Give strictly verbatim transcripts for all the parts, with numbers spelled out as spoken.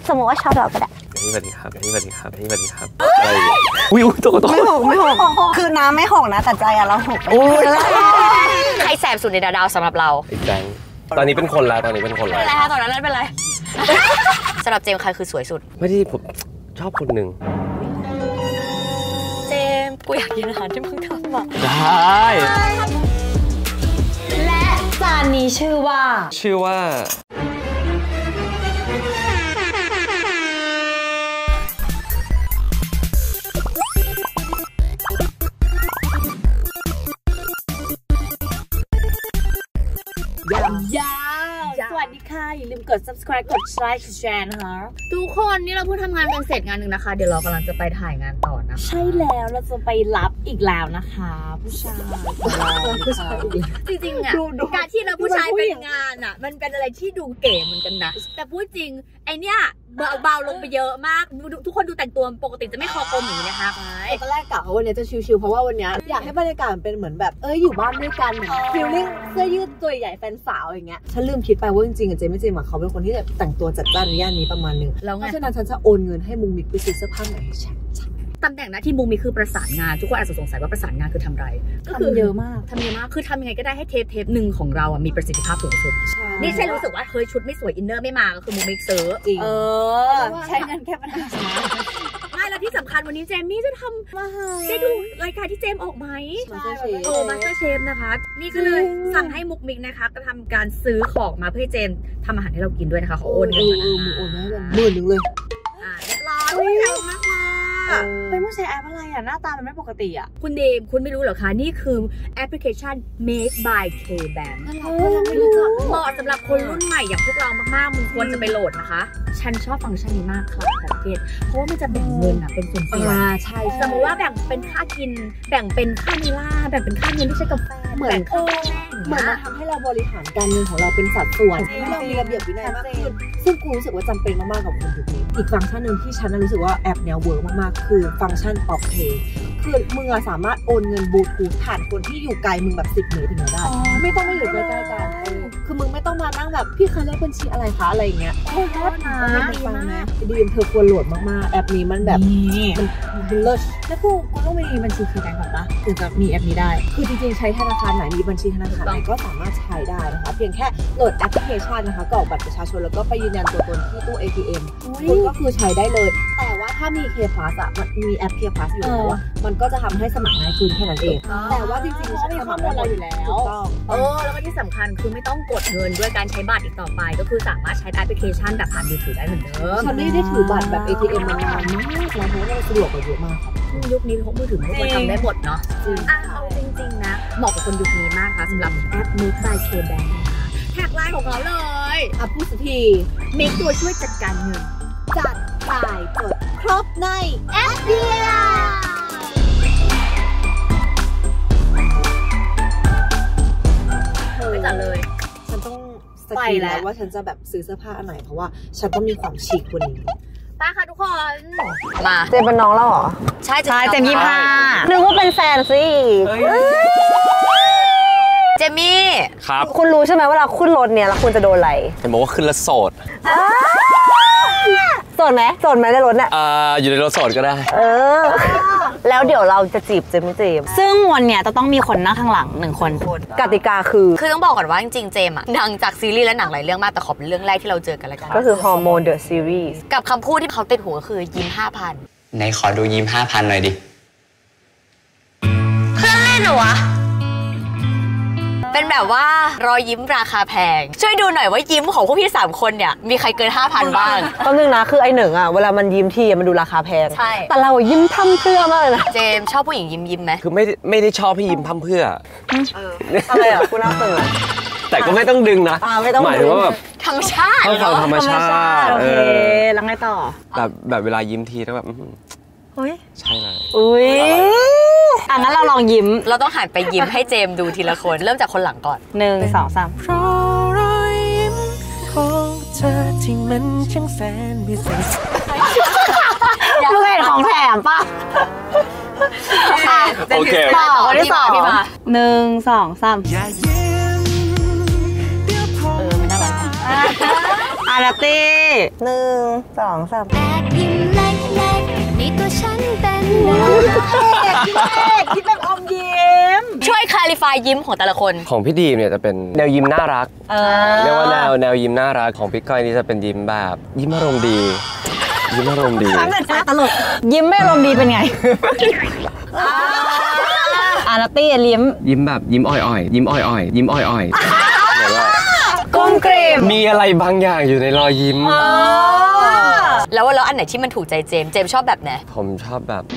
สมมติว่าชอบเราก็ได้นี่สวัสดีครับนี่สวัสดีครับนี่สวัสดีครับอะไรอุ้ยอุ้ยตัวตัวไม่หกไม่หกคือน้ำไม่หกนะแต่ใจอะเราหกใครแสบสุดในดาวสำหรับเราไอ้แบงค์ตอนนี้เป็นคนแล้วตอนนี้เป็นคนแล้วเป็นไรคะตอนนั้นเป็นไรสำหรับเจมใครคือสวยสุดไม่ที่ผมชอบคนหนึ่งเจมกูอยากกินอาหารที่มึงทำอ่ะได้และจานนี้ชื่อว่าชื่อว่าสวัสดีค่ะอย่าลืมกด subscribe กดไลค์กดแชร์นะคะทุกคนนี่เราเพิ่งทำงานกันเสร็จงานหนึ่งนะคะเดี๋ยวเรากำลังจะไปถ่ายงานต่อนะใช่แล้วเราจะไปรับอีกแล้วนะคะผู้ชายผู้ชายจริงๆอ่ะการที่เราผู้ชายไปงานอ่ะมันเป็นอะไรที่ดูเก๋เหมือนกันนะแต่พูดจริงไอเนี้ยเบาๆลงไปเยอะมากทุกคนดูแต่งตัวปกติจะไม่คอกลมอย่างนี้นะคะตอนแรกกะว่าวันนี้จะชิลๆเพราะว่าวันนี้อยากให้บรรยากาศเป็นเหมือนแบบเอ้ยอยู่บ้านด้วยกันฟีลลิ่งเสื้อยืดตัวใหญ่แฟนสาวอย่างเงี้ยฉันลืมคิดไปว่าจริงๆเจไม่เจมาเขาเป็นคนที่แบบแต่งตัวจัดจ้านในย่านนี้ประมาณนึงเพราะฉะนั้นฉันจะโอนเงินให้มุงมิกไปซื้อเสื้อผ้าใหม่ให้ฉันตำแหน่งหน้าที่มุงมีคือประสานงานทุกคนอาจจะสงสัยว่าประสานงานคือทำไรก็คือเยอะมากทำเยอะมากคือทำยังไงก็ได้ให้เทปเทปหนึ่งของเราอ่ะมีประสิทธิภาพสูงสุดนี่ใช่รู้สึกว่าเฮ้ยชุดไม่สวยอินเนอร์ไม่มาก็คือมุงมิกซื้อจริงเออใช้เงินแค่ปัญหาไม่แล้วที่สำคัญวันนี้เจมมี่จะทำมาได้ดูรายการที่เจมออกไหมเออมาสเตอร์เชฟนะคะนี่ก็เลยสั่งให้มุกมิกนะคะก็ทำการซื้อของมาเพื่อให้เจมทำอาหารให้เรากินด้วยนะคะเขาโอนเงินมาโอนให้หมื่นหนึ่งเลยอ่าเรียบร้อยใหญ่มากเป็นผู้ใช้แอปอะไรอ่ะหน้าตามันไม่ปกติอ่ะคุณเดมคุณไม่รู้เหรอคะนี่คือแอปพลิเคชัน Made by K-Bank เหมาะสำหรับคนรุ่นใหม่อย่างพวกเรามากๆมึงควรจะไปโหลดนะคะฉันชอบฟังก์ชันนี้มากค่ะของเพจเพราะว่ามันจะแบ่งเงินอ่ะเป็นส่วนๆใช่สมมติว่าแบ่งเป็นค่ากินแบ่งเป็นค่าเนล่าแบ่งเป็นค่าเงินที่ใช้กาแฟเหมือนเออเหมือนมาทำให้เราบริหารการเงินของเราเป็นสัดส่วนให้เรามีระเบียบวินัยมากขึ้นซึ่งกูรู้สึกว่าจำเป็นมากๆกับคนยุคนี้อีกฟังก์ชันหนึ่งที่ฉันรู้สึกว่าแอปเนี้ยเวิร์กมากๆคือฟังก์ชัน Off Pay คือมึงสามารถโอนเงินบลูทูธผ่านคนที่อยู่ไกลมึงแบบสิบเมตรถึงได้ไม่ต้องมาอยู่ใกล้ๆกันคือมึงไม่ต้องมานั่งแบบพี่เคยเลขบัญชีอะไรคะอะไรอย่างเงี้ยโอ้โหนะดีมากดีมเธอควรโหลดมากๆแอปนี้มันแบบมันเลิศแล้วกูกูต้องมีบัญชีคือแบงก์ก่อนปะถึงจะมีแอปนี้ได้คือจริงๆใช้ธนาคารไหนมีบัญชีธนาคารไหนก็สามารถใช้ได้นะคะเพียงแค่โหลดแอปพลิเคชันนะคะกรอกบัตรประชาชนแล้วก็ไปยืนยันตัวตนที่ตู้ เอ ที เอ็ม คุณก็คือใช้ได้เลยแต่ว่าถ้ามี K Plus อ่ะมันมีแอป K Plus อยู่แล้วมันก็จะทำให้สมัครง่ายขึ้นแค่นั้นเองแต่ว่าจริงๆฉันสมัครได้อยู่แล้วเออแล้วก็ที่สำคัญคือไม่ต้องกดเงินด้วยการใช้บัตรอีกต่อไปก็คือสามารถใช้แอปพลิเคชันแบบผ่านมือถือได้เหมือนเดิมฉันไม่ได้ถือบัตรแบบ เอ ที เอ็ม มานานมากแล้วเพราะว่ามันสะดวกกว่าเยอะมากยุคนี้พกมือถือทุกคนทำได้หมดเนาะอ่ะเอาจริงๆนะเหมาะกับคนยุคนี้มากค่ะสำหรับแอป Made by K-Bank แท็กไลน์ของเขาเลยอ่ะพูดสักที Make ตัวช่วยจัดการเงินจัดจ่ายจดครบในแอปเดียวไม่จัดเลยฉันต้องสกิลแล้วว่าฉันจะแบบซื้อเสื้อผ้าอันไหนเพราะว่าฉันต้องมีความชิคกว่านี้ไปค่ะทุกคนมาเจมเป็นน้องแล้วเหรอใช่ใช่เจมยี่ห้านึกว่าเป็นแฟนสิเจมี่ครับคุณรู้ใช่ไหมว่าเราขึ้นรถเนี่ยแล้วคุณจะโดนอะไรเห็นบอกว่าขึ้นแล้วโสดโสดไหมโสดไหมในรถเนี่ยอ่าอยู่ในรถโสดก็ได้เออแล้วเดี๋ยวเราจะจีบเจมี่เจมซึ่งวันเนี้ยจะต้องมีคนนั่งข้างหลังหนึ่งคนกติกาคือคือต้องบอกก่อนว่าจริงๆเจมอ่ะดังจากซีรีส์และหนังหลายเรื่องมากแต่ขอเป็นเรื่องแรกที่เราเจอกันแล้วกันก็คือฮอร์โมนเดอะซีรีส์กับคำพูดที่เขาติดหัวคือยิ้มห้าพันไหนขอดูยิ้มห้าพันหน่อยดิเพื่อนเล่นเหรอวะเป็นแบบว่ารอยยิ้มราคาแพงช่วยดูหน่อยว่ายิ้มของพวกพี่สามคนเนี่ยมีใครเกิน ห้าพัน บ้างก็นึงนะคือไอ้หนึ่งอ่ะเวลามันยิ้มทีมันดูราคาแพงใช่แต่เรายิ้มทำเพื่อมากเลยนะเจมชอบผู้หญิงยิ้มยิ้มไหมคือไม่ไม่ได้ชอบพี่ยิ้มทำเพื่ออะไรอ่ะคุณน่าตื่นแต่ก็ไม่ต้องดึงนะหมายถึงว่าแบบธรรมชาติเขาธรรมชาติโอเคแล้วไงต่อแบบแบบเวลายิ้มทีแล้วแบบเฮ้ยใช่เลยอุ้ยอ่ะงั้นเราลองยิ้มเราต้องหันไปยิ้มให้เจมดูทีละคนเริ่มจากคนหลังก่อนหนึ่งสองสามเพราะรอยยิ้มของเธอที่มันช่างแสนพิเศษลูกเห็นของแถมป่ะโอเคต่อคนที่สองหนึ่งสองสามเออไม่น่ารักอ่ะอาราตี้หนึ่งสองสามแอบยิ้มเล็กๆนี่ตัวฉันเป็นแนวคิดแบบอมยิ้มช่วยคลาริฟายยิ้มของแต่ละคนของพี่ดีมเนี่ยจะเป็นแนวยิ้มน่ารักเออเรียกว่าแนวแนวยิ้มน่ารักของพี่ก้อยนี่จะเป็นยิ้มแบบยิ้มอารมณ์ดียิ้มอารมณ์ดีตลกยิ้มไม่อารมณ์ดีเป็นไงอาราตี้ยิ้มยิ้มแบบยิ้มอ่อยๆยิ้มอ่อยๆยิ้มอ่อยๆเหมือนว่ากุ้งกรีมมีอะไรบางอย่างอยู่ในรอยยิ้มแล้วแล้วอันไหนที่มันถูกใจเจมส์เจมส์ชอบแบบไหนผมชอบแบบ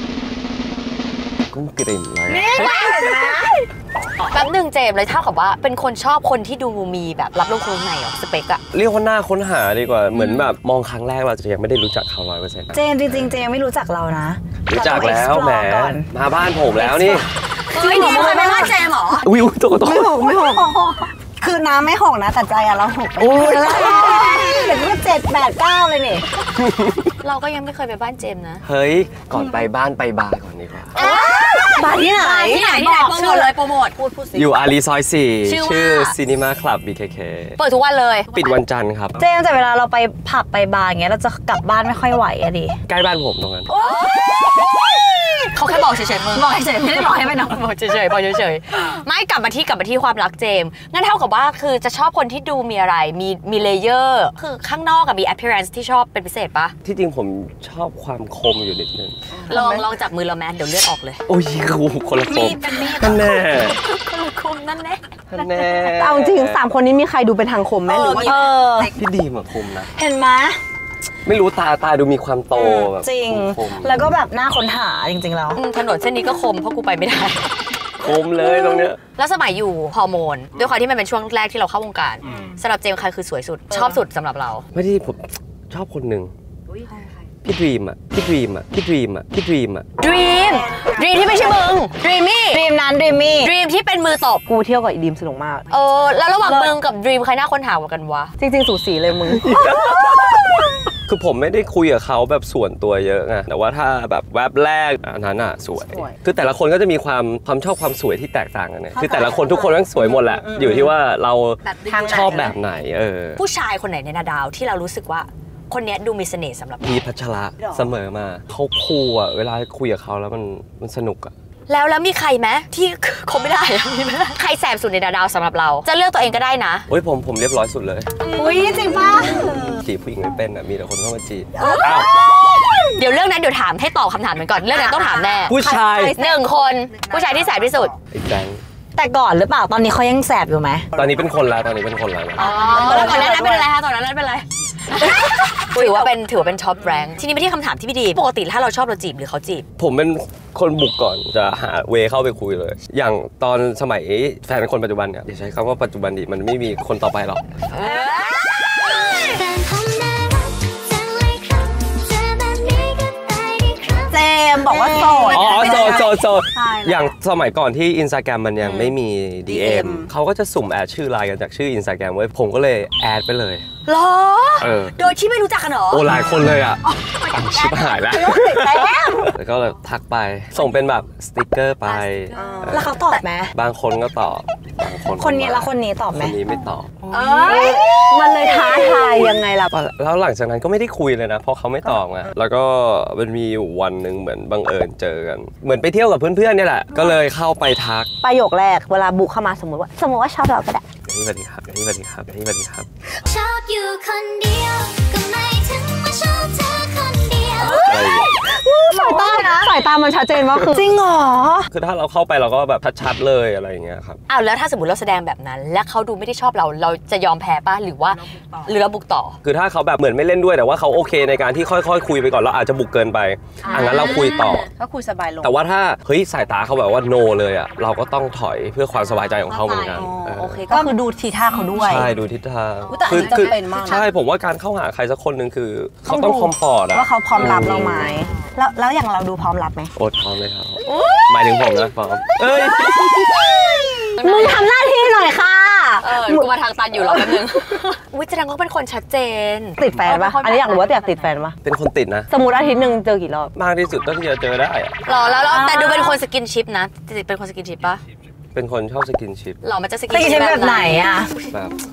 กุ้งกลิ่นอะไรแป๊บหนึ่งเจมส์เลยเท่ากับว่าเป็นคนชอบคนที่ดูมีแบบรับลงโครงในเหรอสเปกอะเรียกว่าหน้าค้นหาดีกว่าเหมือนแบบมองครั้งแรกเราจะยังไม่ได้รู้จักเขาร้อยเปอร์เซ็นต์เจมจริงๆเจมไม่รู้จักเรานะรู้จักแล้วแหมมาบ้านผมแล้วนี่เฮ้ยนี่เคยไปบ้านเจมส์เหรออุ้ยตกตกไม่หกไม่หกคือน้ำไม่หกนะแต่ใจอะเราหกโอ้ยเดี๋ยวก็เจ็ดแปดเก้าเลยนี่เราก็ยังไม่เคยไปบ้านเจมส์นะเฮ้ยก่อนไปบ้านไปบาร์ก่อนดีกว่าบ้านที่ไหนที่ไหนที่ไหนโปรโมทเลยโปรโมทพูดพูดสิอยู่อารีซอยสี่ชื่อว่าชื่อซีนีมาคลับ บี เค เคเปิดทุกวันเลยปิดวันจันทร์ครับเจมแต่เวลาเราไปผับไปบาร์อย่างเงี้ยเราจะกลับบ้านไม่ค่อยไหวอะดิใกล้บ้านผมตรงนั้นเขาแค่บอกเฉยๆมึงบอกเฉยไม่ได้บอกให้ไปนอนบอกเฉยๆบอกเฉยๆไม่กลับมาที่กลับมาที่ความรักเจมส์งั้นเท่ากับว่าคือจะชอบคนที่ดูมีอะไรมีมีเลเยอร์คือข้างนอกกับมี appearance ที่ชอบเป็นพิเศษปะที่จริงผมชอบความคมอยู่นิดนึงลองลองจับมือเราแมนเดี๋ยวเลือดออกเลยโอ้ยครูคนละคมีมดเป็นมีดนั่นแน่คนละคุมนั่นแน่นั่นแน่เอาจริงสามคนนี้มีใครดูเป็นทางคมไหมหรือว่าเออพี่ดีมาคมนะเห็นไหมไม่รู้ตาตาดูมีความโตแบบจริงคมแล้วก็แบบหน้าค้นหาจริงๆแล้วอืมถนนเส้นนี้ก็คมเพราะกูไปไม่ได้คมเลยตรงเนี้ยแล้วสมัยอยู่ฮอร์โมนด้วยความที่มันเป็นช่วงแรกที่เราเข้าวงการสำหรับเจมส์ใครคือสวยสุด ชอบสุดสำหรับเราไม่ที่ผมชอบคนหนึ่งพี่ดรีมอ่ะพี่ดรีมอ่ะพี่ดรีมอ่ะพี่ดรีมอ่ะ Dream Dream ที่ไม่ใช่มึง Dreamy ดรีมนั้นดรีมมี่ Dream ที่เป็นมือตบกูเที่ยวกับอีดีมสนุกมากเออแล้วระหว่างมึงกับ Dream ใครน่าค้นหากว่ากันวะจริงๆสูสีเลยมึงคือผมไม่ได้คุยกับเขาแบบส่วนตัวเยอะไงแต่ว่าถ้าแบบแวบแรกอันนั้นอ่ะสวยสวยคือแต่ละคนก็จะมีความความชอบความสวยที่แตกต่างกันเนี่ยคือแต่ละคนทุกคนต้องสวยหมดแหละอยู่ที่ว่าเราแบบชอบแบบไหนเออผู้ชายคนไหนในนาดาวที่เรารู้สึกว่าคนเนี้ยดูมีเสน่ห์สำหรับพีชพัชระเสมอมาเขาคูลอ่ะเวลาคุยกับเขาแล้วมันมันสนุกอ่ะแล้วแล้วมีใครไหมที่คบไม่ได้อะมีไหมใครแสบสุดในนาดาวสำหรับเรา จะเลือกตัวเองก็ได้นะโอ้ยผมผมเรียบร้อยสุดเลยอุ้ยจริงปะจีบผู้หญิงไม่เป็นอ่ะมีแต่คนเข้ามาจีบอ้าวเดี๋ยวเรื่องนั้นเดี๋ยวถามให้ตอบคำถามมันก่อนเรื่องนั้นต้องถามแน่ผู้ชายหนึ่งคนผู้ชายที่แสบที่สุดไอ้แบงค์แต่ก่อนหรือเปล่าตอนนี้เขายังแสบอยู่ไหมตอนนี้เป็นคนแล้วตอนนี้เป็นคนแล้วนะอ๋อแล้วก่อนหนานั้นเป็นอะไรคะตอนนั้นเป็นอะไรถือว่าเป็นถือว่าเป็นท็อปแรงทีนี้ไปที่คำถามที่พี่ดีปกติถ้าเราชอบเราจีบหรือเขาจีบผมเป็นคนบุกก่อนจะหาเวเข้าไปคุยเลย อย่างตอนสมัยแฟนคนปัจจุบันเนี่ยอย่าใช้คำว่าปัจจุบันดิมันไม่มีคนต่อไปหรอกแฟนผมน่ารักจังเลยครับเจอแบบนี้ก็ตายดีครับเจมบอกว่าโสดอ๋อโซโซโซใช่แล้วอย่างสมัยก่อนที่อินสตาแกรมมันยังไม่มี ดี เอ็ม เขาก็จะสุ่มแอดชื่อไลน์กันจากชื่ออินสตาแกรมไว้ผมก็เลยแอดไปเลยหรอเออโดยที่ไม่รู้จักกันหรอโอ้หลายคนเลยอ่ะอ่ะชิบหายแล้วแล้วก็แบบทักไปส่งเป็นแบบสติกเกอร์ไปแล้วเขาตอบไหมบางคนก็ตอบ บางคนคนนี้แล้วคนนี้ตอบไหมคนนี้ไม่ตอบเอ้ยมันเลยท้าทายยังไงล่ะแล้วหลังจากนั้นก็ไม่ได้คุยเลยนะ เพราะเขาไม่ตอบไงแล้วก็มันมีอยู่วันหนึ่งเหมือนบังเอิญเจอกัน เหมือนไปเที่ยวกับเพื่อนๆเนี่ยแหละ ก็เลยเข้าไปทักประโยคแรกเวลาบุกเข้ามาสมมติว่า สมมติว่าชอบเราก็ได้นี่สวัสดีครับนี่สวัสดีครับนี่สวัสดีครับชอบอยู่คนเดียวก็ไม่ถึงว่าชอบเธอคนเดียวอะไรอย่างเงี้ยสายตาสายตามันชัดเจนว่าคือจริงเหรอคือถ้าเราเข้าไปเราก็แบบชัดๆเลยอะไรอย่างเงี้ยครับอ้าวแล้วถ้าสมมติเราแสดงแบบนั้น และเขาดูไม่ได้ชอบเราเราจะยอมแพ้ป่ะหรือว่าหรือเราบุกต่อคือถ้าเขาแบบเหมือนไม่เล่นด้วยแต่ว่าเขาโอเคในการที่ค่อยๆคุยไปก่อนเราอาจจะบุกเกินไปอันนั้นเราคุยต่อก็คุยสบายลงแต่ว่าถ้าเฮ้ยสายตาเขาแบบว่า no เลยอ่ะเราก็ต้องถอยเพื่อความสบายใจของเขาเหมือนกันเออโอเคก็คือดูทีท่าเขาด้วยใช่ดูทิศทางอุ๊ยแต่อันนี้จำเป็นมากนะใช่ผมว่าการเข้าหาใครสักคนหนึ่งคือเขาต้องคอมฟอร์ตอะว่าเขาพร้อมรับเราไหมแล้วแล้วอย่างเราดูพร้อมรับไหมโอดพร้อมเลยครับหมายถึงผมนะพร้อมเอ้ยมึงทำหน้าที่หน่อยค่ะเออกูมาทางตันอยู่รอแป๊บนึงอุ้ยแสดงว่าเป็นคนชัดเจนติดแฟนปะอันนี้อยากรู้ว่าอยากติดแฟนปะเป็นคนติดนะสมมติอาทิตย์หนึ่งเจอกี่รอบมากที่สุดก็ที่จะเจอได้อะหรอแล้วแล้วแต่ดูเป็นคนสกินชิปนะเป็นคนสกินชิปปะเป็นคนชอบสกินชิปหรอมันจะสกินตีชิชิปปแบบไหนอะแบบ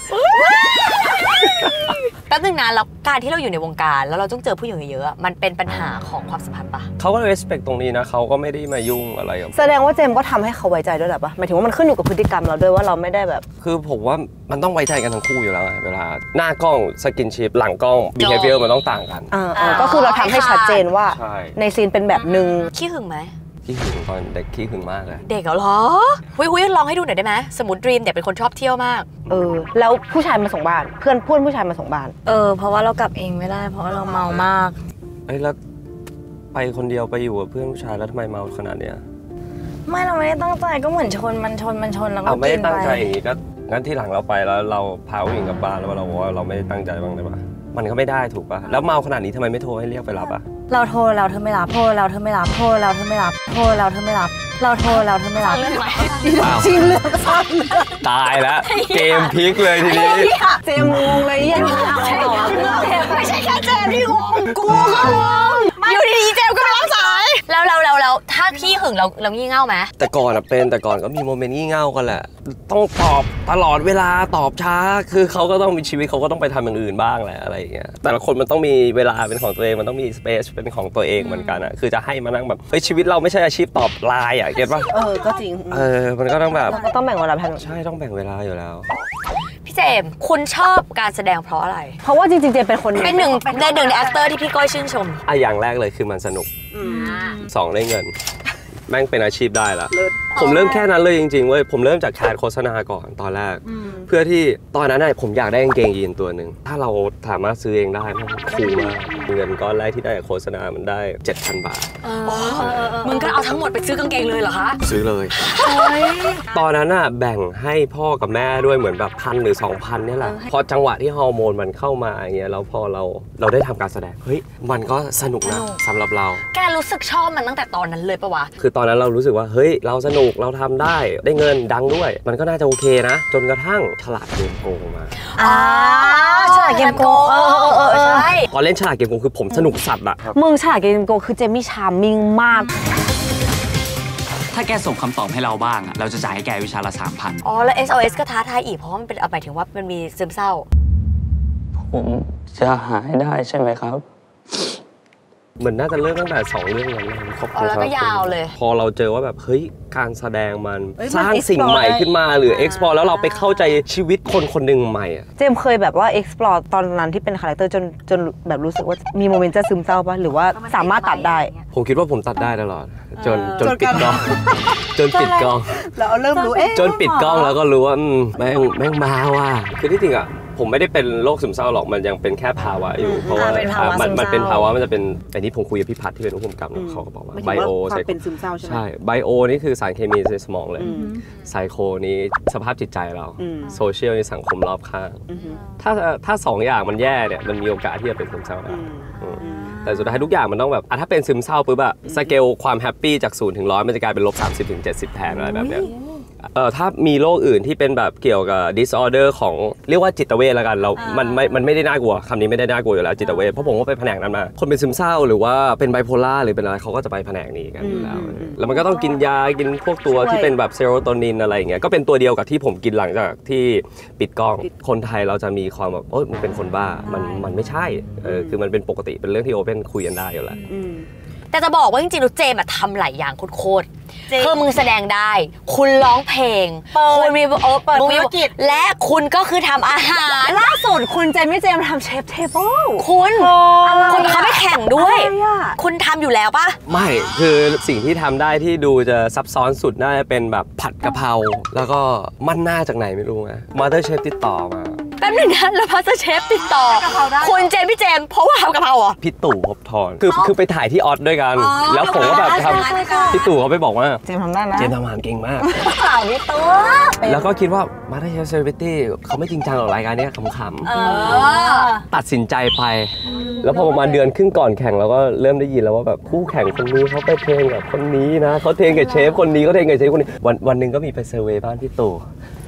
แป๊บนึงนะแล้วการที่เราอยู่ในวงการแล้วเราต้องเจอผู้หญิงเยอะๆมันเป็นปัญหาของความสัมพันธ์ปะเขาก็ respect ตรงนี้นะเขาก็ไม่ได้มายุ่งอะไรกับแสดงว่าเจมก็ทำให้เขาไว้ใจด้วยแหละปะหมายถึงว่ามันขึ้นอยู่กับพฤติกรรมเราด้วยว่าเราไม่ได้แบบคือผมว่ามันต้องไว้ใจกันทั้งคู่อยู่แล้วเวลาหน้ากล้องสกินชิปหลังกล้อง behavior มันต้องต่างกันก็คือเราทำให้ชัดเจนว่าในซีนเป็นแบบนึงขี้หึงไหมขี้หึงตอนเด็กขี้หึงมากเลยเด็กเหรอหุยหุยลองให้ดูหน่อยได้ไหมสมมติดรีมเด็กเป็นคนชอบเที่ยวมากเออแล้วผู้ชายมาส่งบ้านเพื่อนเพื่อนผู้ชายมาส่งบ้านเออเพราะว่าเรากลับเองไม่ได้เพราะว่าเราเมามากเอ้ยแล้วไปคนเดียวไปอยู่กับเพื่อนผู้ชายแล้วทำไมเมาขนาดเนี้ยไม่เราไม่ได้ตั้งใจก็เหมือนชนมันชนมันชนแล้วก็กินไปไม่ได้ตั้งใจอย่างงี้ก็งั้นที่หลังเราไปแล้วเราพาผู้หญิงกลับบ้านแล้วเราบอกว่าเราไม่ได้ตั้งใจบ้างได้ปะมันก็ไม่ได้ถูกปะแล้วเมาขนาดนี้ทำไมไม่โทรให้เรียกไปรับอะเราโทรเราเธอไม่รับโทรเราเธอไม่รับโทรเราเธอไม่รับโทรเราเธอไม่รับเราโทรเราเธอไม่รับจริงเรื่องซ้อนตายแล้วเกมพลิกเลยทีนี้เจมงงเลยยังไม่ใช่แค่เจมที่งงกูก็งงอยู่ดีๆเจมก็ไม่รับสายแล้วเราเราเราถ้าขี้หึงเราเรางี่เง่าไหมแต่ก่อนอะเป็นแต่ก่อนก็มีโมเมนต์งี่เง่ากันแหละต้องตอบตลอดเวลาตอบช้าคือเขาก็ต้องมีชีวิตเขาก็ต้องไปทำอย่างอื่นบ้างแหละอะไรอย่างเงี้ยแต่ละคนมันต้องมีเวลาเป็นของตัวเองมันต้องมีสเปซเป็นของตัวเองเหมือนกันอะคือจะให้มานั่งแบบเฮ้ยชีวิตเราไม่ใช่อาชีพตอบไลน์อะเก็ตป่ะเออก็จริงเออมันก็ต้องแบบเราก็ต้องแบ่งเวลาแทนใช่ต้องแบ่งเวลาอยู่แล้วพี่เจมคุณชอบการแสดงเพราะอะไรเพราะว่าจริงๆเจมเป็นคนเป็นหนึ่งในหนึ่งในแอคเตอร์ที่พี่ก้อยชื่นชมอ่ะอย่างแรกเลยคือมันสนุกสองได้เงินแม่งเป็นอาชีพได้ละผมเริ่มแค่นั้นเลยจริงๆเว้ยผมเริ่มจากแคสโฆษณาก่อนตอนแรกเพื่อที่ตอนนั้นน่ะผมอยากได้กางเกงยีนตัวหนึ่งถ้าเราสามารถซื้อเองได้มันคูลมากเงินก้อนแรกที่ได้โฆษณามันได้ เจ็ดพัน บาทมึงก็เอาทั้งหมดไปซื้อกางเกงเลยเหรอคะซื้อเลยตอนนั้นน่ะแบ่งให้พ่อกับแม่ด้วยเหมือนแบบพันหรือ สองพัน เนี่ยแหละพอจังหวะที่ฮอร์โมนมันเข้ามาอย่างเงี้ยแล้วพอเราเราได้ทำการแสดงเฮ้ยมันก็สนุกนะสำหรับเราแกรู้สึกชอบมันตั้งแต่ตอนนั้นเลยปะวะคือตอนนั้นเรารู้สึกว่าเฮ้ยเราสนุกเราทำได้ได้เงินดังด้วยมันก็น่าจะโอเคนะจนกระทั่งฉลาดเกมโกงมาอ่าฉลาดเกมโกงเออเออใช่พอเล่นฉลาดเกมโกงคือผมสนุกสัตว์อะมึงฉลาดเกมโกงคือเจมี่ชาร์มมิ่งมากถ้าแกส่งคำตอบให้เราบ้างอะเราจะจ่ายให้แกวิชาละ สามพันอ๋อแล้ว เอส โอ เอส ก็ท้าทายอีกเพราะมันเป็นหมายถึงว่ามันมีซึมเศร้าผมจะหายได้ใช่ไหมครับเหมือนน่าจะเริ่มตั้งแต่สองเรื่องนั้นครอบครัวแล้วก็ยาวเลยพอเราเจอว่าแบบเฮ้ยการแสดงมันสร้างสิ่งใหม่ขึ้นมาหรือ explore แล้วเราไปเข้าใจชีวิตคนคนหนึ่งใหม่อะเจมเคยแบบว่า explore ตอนนั้นที่เป็นคาแรคเตอร์จนจนแบบรู้สึกว่ามีโมเมนต์จะซึมเศร้าป่ะหรือว่าสามารถตัดได้ผมคิดว่าผมตัดได้ตลอดจนจนปิดกล้องจนปิดกล้องแล้วเริ่มรู้เอ๊ะจนปิดกล้องแล้วก็รู้ว่าแม่งแม่งมาว่ะคือที่จริงอะผมไม่ได้เป็นโรคซึมเศร้าหรอกมันยังเป็นแค่ภาวะอยู่เพราะว่ามันมันเป็นภาวะมันจะเป็นอันนี้ผมคุยกับพี่พัฒน์ที่เป็นผู้กำกับเขาก็บอกว่าไบโอใช่เป็นซึมเศร้าใช่ไหมใช่ไบโอนี่คือสารเคมีในสมองเลยไซโคนี้สภาพจิตใจเราโซเชียลในสังคมรอบข้างถ้าถ้าสองอย่างมันแย่เนี่ยมันมีโอกาสที่จะเป็นซึมเศร้าได้แต่สุดท้ายทุกอย่างมันต้องแบบถ้าเป็นซึมเศร้าปุ๊บอะสเกลความแฮปปี้จากศูนย์ถึงร้อยมันจะกลายเป็นลบสามสิบถึงเจ็ดสิบแทนอะไรแบบเนี้ยเออถ้ามีโรคอื่นที่เป็นแบบเกี่ยวกับ disorder ของเรียกว่าจิตเวชละกันเรามันไม่มันไม่ได้น่ากลัวคำนี้ไม่ได้น่ากลัวอยู่แล้วจิตเวชเพราะผมก็ไปแผนกนั้นมาคนเป็นซึมเศร้าหรือว่าเป็นไบโพล่าหรือเป็นอะไรเขาก็จะไปแผนกนี้กันอยู่แล้วแล้วมันก็ต้องกินยากินพวกตัวที่เป็นแบบเซโรโทนินอะไรอย่างเงี้ยก็เป็นตัวเดียวกับที่ผมกินหลังจากที่ปิดกล้องคนไทยเราจะมีความแบบโอ๊ยมันเป็นคนบ้ามันมันไม่ใช่เออคือมันเป็นปกติเป็นเรื่องที่โอเพ่นคุยกันได้อยู่แล้วแต่จะบอกว่าจริงๆแล้วเจมทำหลายอย่างโคตรคือมึงแสดงได้คุณร้องเพลงคุณมีโอเปิดธุรกิจและคุณก็คือทำอาหารล่าสุดคุณเจมี่เจมทำเชฟเทเบิลคุณคุณเขาไปแข่งด้วยคุณทำอยู่แล้วปะไม่คือสิ่งที่ทำได้ที่ดูจะซับซ้อนสุดน่าจะเป็นแบบผัดกะเพราแล้วก็มั่นหน้าจากไหนไม่รู้ไงมาสเตอร์เชฟติดต่อมาแป๊บนึงนะแล้วมาสเตอร์เชฟติดต่อคุณเจมพี่เจมเพราะว่าทำกะเพราอ่ะพี่ตู่ภพทรคือคือไปถ่ายที่ออสด้วยกันแล้วผมก็แบบทำพี่ตู่เขาไปบอกว่าเจมทำได้นะเจมทำอาหารเก่งมากข่าวนี้ตัวแล้วก็คิดว่ามาสเตอร์เชฟเซเลบริตี้เขาไม่จริงจังหรอกรายการนี้ขำๆตัดสินใจไปแล้วพอประมาณเดือนครึ่งก่อนแข่งเราก็เริ่มได้ยินแล้วว่าแบบคู่แข่งคนนี้เขาไปเทรนกับคนนี้นะเขาเทรนกับเชฟคนนี้เขาเทรนกับเชฟคนนี้วันวันหนึ่งก็มีไปเซอร์เวย์บ้านพี่ตู่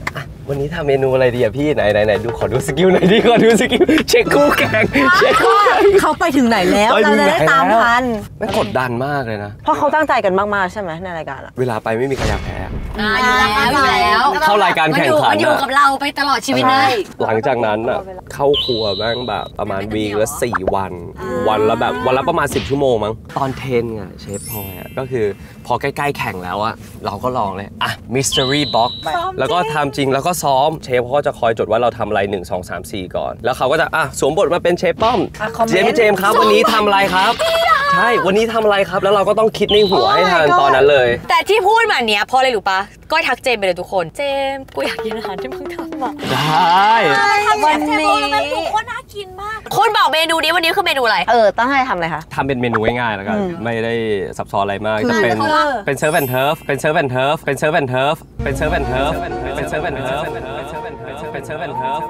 วันนี้ทำเมนูอะไรดีอะพี่ไหนไหนไหนดูขอดูสกิลหน่อยดิขอดูสกิลเช็คคู่แข่งเช็คคู่แข่งเขาไปถึงไหนแล้วเราจะได้ตามทันไม่กดดันมากเลยนะเพราะเขาตั้งใจกันมากๆใช่ไหมในรายการอะเวลาไปไม่มีใครอยากแพ้อยู่แล้วอยู่แล้วเข้ารายการแข่งขันมันอยู่กับเราไปตลอดชีวิตเลยหลังจากนั้นอ่ะเข้าครัวแม่งแบบประมาณวีคละสี่วัน วันละแบบวันละประมาณสิบชั่วโมงมั้งตอนเทนอ่ะเชฟพลอยอ่ะก็คือพอใกล้ๆแข่งแล้วอ่ะเราก็ลองเลยอ่ะ mystery box แล้วก็ทำจริงแล้วก็ซ้อมเชฟเขาก็จะคอยจดว่าเราทำอะไรหนึ่ง สอง สาม สี่ก่อนแล้วเขาก็จะอ่ะสวมบทมาเป็นเชฟป้อมเจมส์เจมส์ครับวันนี้ทำอะไรครับใช่วันนี้ทำอะไรครับแล้วเราก็ต้องคิดในหัวให้ทันตอนนั้นเลยแต่ที่พูดมาเนี้ยเพราะอะไรรู้ปะก้อยทักเจมไปเลยทุกคนเจมกูอยากกินอาหารที่มึงทำอ่ะได้วันนี้ทุกคนน่ากินมากคุณบอกเมนูนี้วันนี้คือเมนูอะไรเออตั้งให้ทำอะไรคะทำเป็นเมนูง่ายๆแล้วกันไม่ได้ซับซ้อนอะไรมากจะเป็นเป็นเซิร์ฟแอนด์เทิร์ฟเป็นเซิร์ฟแอนด์เทิร์ฟเป็นเซิร์ฟแอนด์เทิร์ฟเป็นเซิร์ฟแอนด์เทิร์ฟเป็นเซิร์ฟแอนด์เทิร์ฟเป็นเซิร์ฟแอนด์เทิร์ฟ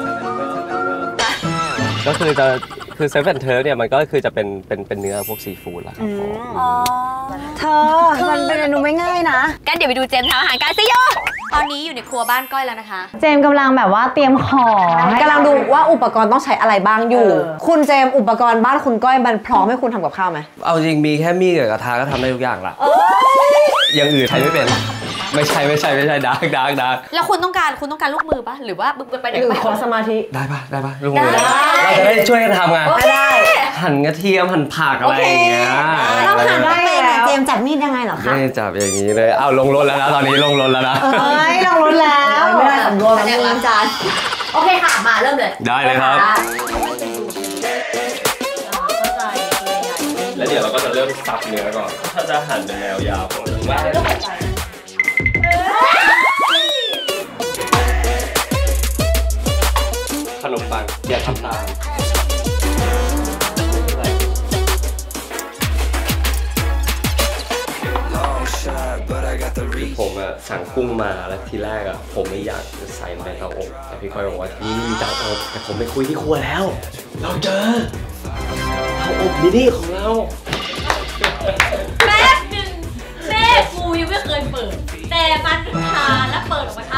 ก็คือจะคือเซิร์ฟแอนด์เทิร์ฟเนี่ยมันก็คือจะเป็นเป็นเป็นเนื้อพวกซีฟู้ดแหละครับเธอมันเป็นเมนูไม่ง่ายนะกันเดี๋ยวไปดูเจมส์ทำอาหารกันซิโยตอนนี้อยู่ในครัวบ้านก้อยแล้วนะคะเจมกำลังแบบว่าเตรียมของกำลังดูว่าอุปกรณ์ต้องใช้อะไรบ้างอยู่คุณเจมอุปกรณ์บ้านคุณก้อยมันพร้อมให้คุณทำกับข้าวไหมเอาจริงมีแค่มีดกับกระทะก็ทำได้ทุกอย่างละอย่างอื่นใช้ไม่เป็นไม่ใช่ไม่ใช่ไม่ใช่ดาร์กดาร์กดาร์กแล้วคุณต้องการคุณต้องการลูกมือปะหรือว่าบึ้งไปไหนไปขอสมาธิได้ปะได้ปะลูกมือเราจะได้ช่วยกันทำไงได้หั่นกระเทียมหั่นผักอะไรอย่างเงี้ยเราหั่นได้แล้วเจมจับมีดยังไงเหรอคะไม่จับอย่างนี้เลยเอาลงรถแล้วนะตอนนี้ลงรถแล้วนะเอ้ยลงรถแล้วไม่ได้สำรวจแล้วล้างจานโอเคค่ะมาเริ่มเลยได้เลยครับแล้วเดี๋ยวเราก็จะเริ่มสับเนื้อก่อนถ้าจะหั่นเป็นแนวยาวผมว่าขนมปังอย่าทำตามผมอะสั่งกุ้งมาแล้วทีแรกอะผมไม่อยากจะใส่ในเตาอบแต่พี่ก้อยบอกว่าที่นี่มีเตาอบแต่ผมไปคุยที่ครัวแล้วเราเจอเตาอบมินิของเราแป๊บหนึ่งแม่กูยังไม่เคยเปิดแต่มันทาและเปิดออกมาใช้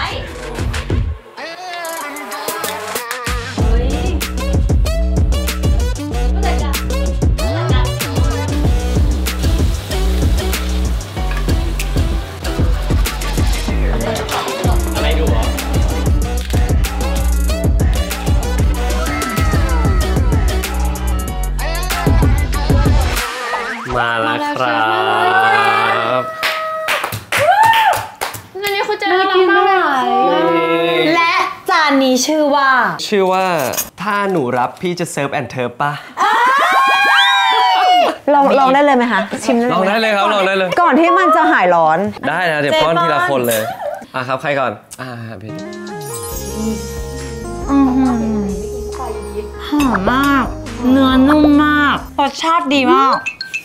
มาแล้วครับอันนี้คุณเจอเรามากเลยและจานนี้ชื่อว่าชื่อว่าถ้าหนูรับพี่จะเซิร์ฟแอนด์เทิร์ฟป่ะลองลองได้เลยไหมคะชิมได้ลองได้เลยครับลองได้เลยก่อนที่มันจะหายร้อนได้นะเดี๋ยวป้อนทีละคนเลยอ่ะครับใครก่อนอ่าพี่หอมมากเนื้อนุ่มมากรสชาติดีมาก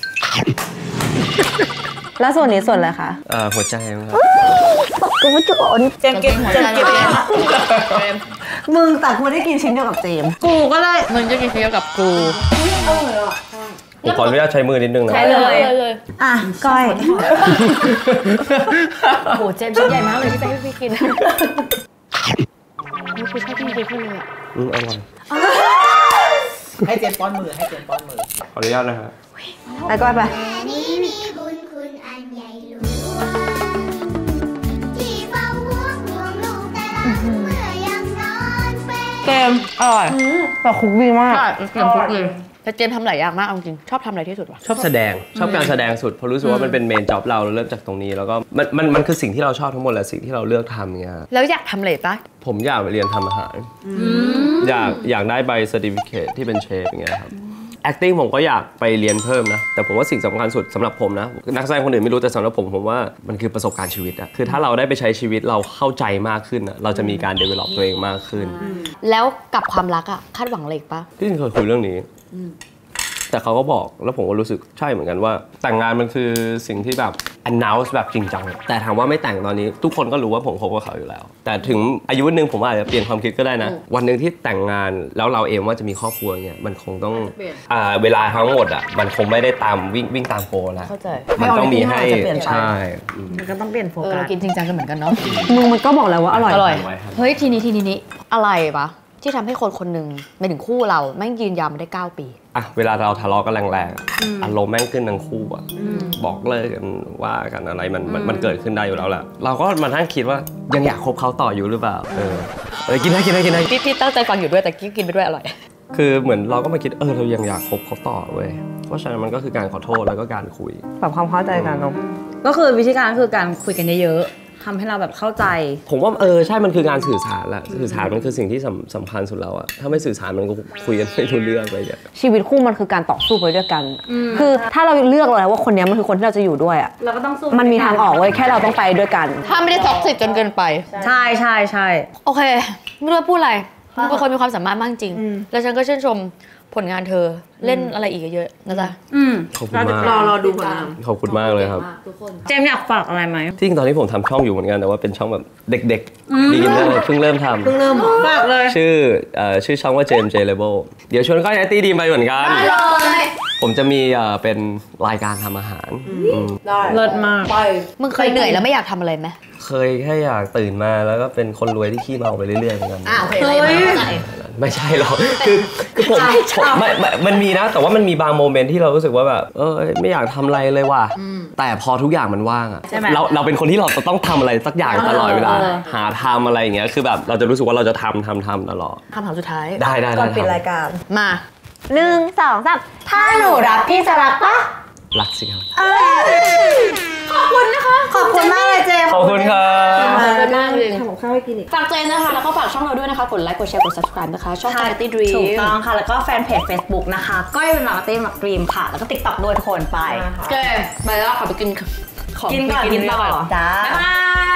แล้วส่วนนี้ส่วนอะไรคะอ่าหัวใจมั้งครับกูไม่จุกเจมเก็บเจมเก็บมึงแต่กูได้กินชิ้นเดียวกับเจมกูก็ได้มึงจะกินชิ้นเดียวกับกูผมขออนุญาตใช้มือนิดนึงนะใช้เลยเลยอ่ะก้อยโหเจมชิ้นใหญ่มากเลยที่จะให้พี่กินนี่คือชอบกินเค้กขึ้นเลยอ่ะอืมอร่อยให้เจมป้อนมือให้เจมป้อนมือขออนุญาตนะครับไปก้อยไปเกมอร่อยแต่คุกดีมากเกมคุกดีแต่เจมทำหลายอย่างมากเอาจริงชอบทำอะไรที่สุดวะชอบแสดงชอบการแสดงสุดเพราะรู้สึกว่ามันเป็นเมนจ็อบเราเริ่มจากตรงนี้แล้วก็มันมันมันคือสิ่งที่เราชอบทั้งหมดแหละสิ่งที่เราเลือกทำเงี้ยแล้วอยากทำอะไรปะผมอยากไปเรียนทำอาหารอยากอยากได้ใบเซอร์ติฟิเคทที่เป็นเชฟอย่างเงี้ยครับ acting ผมก็อยากไปเรียนเพิ่มนะแต่ผมว่าสิ่งสำคัญสุดสำหรับผมนะนักแสดงคนอื่นไม่รู้แต่สำหรับผมผมว่ามันคือประสบการณ์ชีวิตอะคือถ้าเราได้ไปใช้ชีวิตเราเข้าใจมากขึ้นอะเราจะมีการ develop ตัวเองมากขึ้นแล้วกับความรักอะคาดหวังอะไรปะที่จริงเคยคุยเรื่องนี้แต่เขาก็บอกแล้วผมก็รู้สึกใช่เหมือนกันว่าแต่งงานมันคือสิ่งที่แบบ announce แบบจริงจังแต่ถามว่าไม่แต่งตอนนี้ทุกคนก็รู้ว่าผมคบกับเขาอยู่แล้วแต่ถึงอายุนึงผมอาจจะเปลี่ยนความคิดก็ได้นะวันนึงที่แต่งงานแล้วเราเองว่าจะมีครอบครัวเนี่ยมันคงต้องอ่าเวลาทั้งหมดอ่ะมันคงไม่ได้ตามวิ่งวิ่งตามโฟแล้วเข้าใจมันต้องมีให้ใช่มันก็ต้องเปลี่ยนโฟเออกัเราสกินจริงจังกันเหมือนกันเนาะมึงมันก็บอกแล้วว่าอร่อยอร่อยเฮ้ยทีนี้ทีนี้นี้อะไรปะที่ทำให้คนคนหนึ่งไม่ถึงคู่เราแม่งยืนยาวมาได้เก้าปีอ่ะเวลาเราทะเลาะกันแรงๆอารมณ์แม่งขึ้นทั้งคู่อ่ะบอกเลิกกันว่ากันอะไรมันมันเกิดขึ้นได้อยู่แล้วแหละเราก็มานั่งคิดว่ายังอยากคบเขาต่ออยู่หรือเปล่าเออเออกินได้กินได้กินได้พี่พี่ตั้งใจฟังอยู่ด้วยแต่กินไปด้วยอร่อยคือเหมือนเราก็มาคิดเออเรายังอยากคบเขาต่อเว้ยเพราะฉะนั้นมันก็คือการขอโทษแล้วก็การคุยปรับความเข้าใจกันเนาะก็คือวิธีการคือการคุยกันเยอะๆทำให้เราแบบเข้าใจผมว่าเออใช่มันคือการสื่อสารแหละสื่อสารมันคือสิ่งที่สำสำคัญสุดแล้วอะถ้าไม่สื่อสารมันก็คุยกันไม่รู้เรื่องอะไรอย่างเงี้ยชีวิตคู่มันคือการต่อสู้ไปด้วยกันคือถ้าเราเลือกแล้วว่าคนนี้มันคือคนที่เราจะอยู่ด้วยอะเราก็ต้องสู้มันมีทางออกเว้ยแค่เราต้องไปด้วยกันถ้าไม่ได้ท็อกซิกจนเกินไปใช่ใช่ใช่โอเคไม่รู้พูดอะไรมึงเป็นคนมีความสามารถมากจริงแล้วฉันก็ชื่นชมผลงานเธอเล่นอะไรอีกเยอะนะจ๊ะขอบคุณมากรอรอดูผลงานขอบคุณมากเลยครับเจมส์อยากฝากอะไรไหมที่จริงตอนนี้ผมทำช่องอยู่เหมือนกันแต่ว่าเป็นช่องแบบเด็กๆดีเลยเพิ่งเริ่มทำเพิ่งเริ่มฝากเลยชื่อชื่อช่องว่า เจมส์ เจ Label เดี๋ยวชวนก้อยไอตี้ดีไปเหมือนกันผมจะมีเป็นรายการทำอาหารเลิศมากมึงเคยเหนื่อยแล้วไม่อยากทำอะไรไหมเคยแค่อยากตื่นมาแล้วก็เป็นคนรวยที่ขี้เมาไปเรื่อยๆเหมือนกันอ้าวเฮ้ยไม่ใช่หรอกคือคือผมไม่มันมีนะแต่ว่ามันมีบางโมเมนต์ที่เรารู้สึกว่าแบบเออไม่อยากทำอะไรเลยว่ะแต่พอทุกอย่างมันว่างอะเราเราเป็นคนที่เราจะต้องทำอะไรสักอย่างตลอดเวลาหาทำอะไรอย่างเงี้ยคือแบบเราจะรู้สึกว่าเราจะทำทำทำตลอดคำถามสุดท้ายได้ได้ก่อนปิดรายการมาหนึ่งสองสามถ้าหนูรักพี่จะรักปะรักสิครับขอบคุณนะคะขอบคุณมากเลยเจมขอบคุณครับขอบคุณมากเลยทำของข้าวให้กินอีกฝากเจมนะคะแล้วก็ฝากช่องเราด้วยนะคะกดไลค์กดแชร์กด subscribe นะคะช่อง Party Dream ถูกต้องค่ะแล้วก็แฟนเพจ Facebook นะคะก้อยเป็นมาร์ตี้มาร์ดีมค่ะแล้วก็ TikTok ด้วยทุกคนไปโอเคไปแล้วขอไปกินของกินก่อนกินต่อจ้าบ๊ายบาย